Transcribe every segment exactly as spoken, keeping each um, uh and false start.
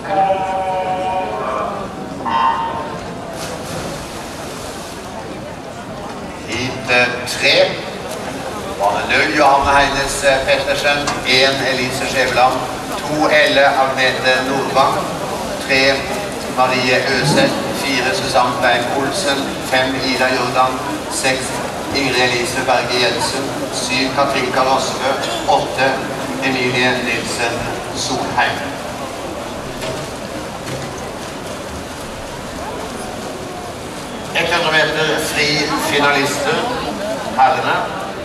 Hit tre. Bane null, Johanne Heines Pettersen. en, Elise Skjæveland. to, Elle Agnete Nordvang. tre, Marie Øseth. fire, Susanne Beim Olsen. fem, Ida Jordan. seks, Ingrid Elise Berge Jensen. syv, Katrinka Rosbø. åtte, Emilie Nilsen Solheim. hundre meter fri finalister. Herrene.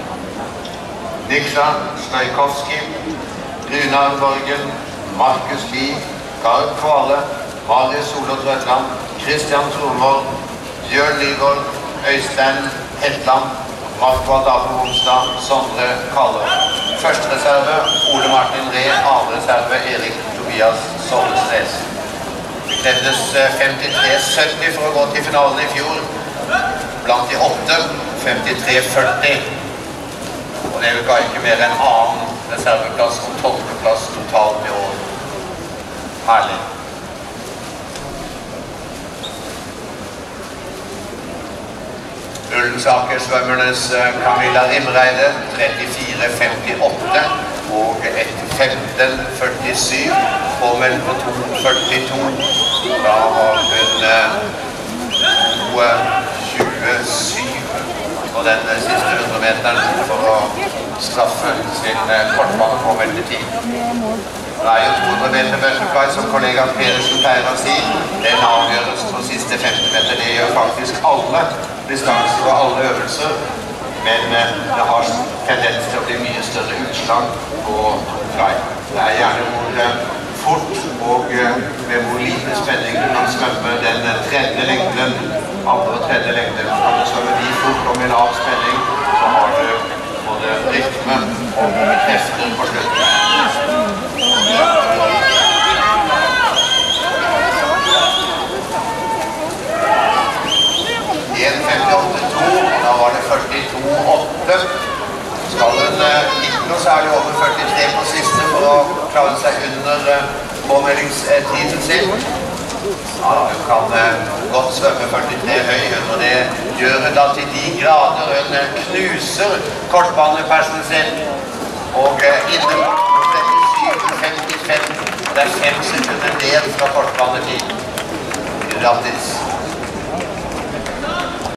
Nikla Stajkowski, Runar Borgen, Markus Lie, Gard Kvale, Marius Solot Rødland, Christian Tromvold, Bjørn Nygaard, Øystein Hetland, Marco Adamo Homstad, Sondre Kalle. Første reserve, Ole Martin Ree, andre reserve, Erik Tobias Solesnes. Det krevdes femtitre sytti for å gå til finalen i fjor. Blant de åtte, femtitre førti. Og det ga ikke mer enn annen reserveplass og tolvteplass totalt i år. Herlig. Ullensaker-svømmernes Camilla Rimreide, trettifire femtiåtte og et femten førtisju, påmeldt på to førtito. Da har hun to tjuesju på den siste hundre meteren for å straffe sin kortbane påmeldte tid. Det er jo to hundre meter butterfly, som kollega Pedersen pleier å si. Den avgjøres på siste femti meter. Det gjør faktisk alle distanser og alle øvelser, men det har tendens til å bli mye større utslag på butterfly. Det er gjerne hvor fort og med hvor lite spenning du kan svømme den tredje lengden, andre og tredje lengden. Kan du svømme de fort og med lav spenning, så har du både rytme og krefter på slutten. en femtiåtte to, da var det førtito åtte. Skal hun ikke noe særlig over førtitre på siste for å klare seg under påmeldingstiden sin. Ja, hun kan godt svømme førtitre høy, og det gjør hun da til de grader hun knuser kortbanepersen sin. Og inne på trettisju femtifem, det er fem sekunder ned fra kortbanetid. Grattis!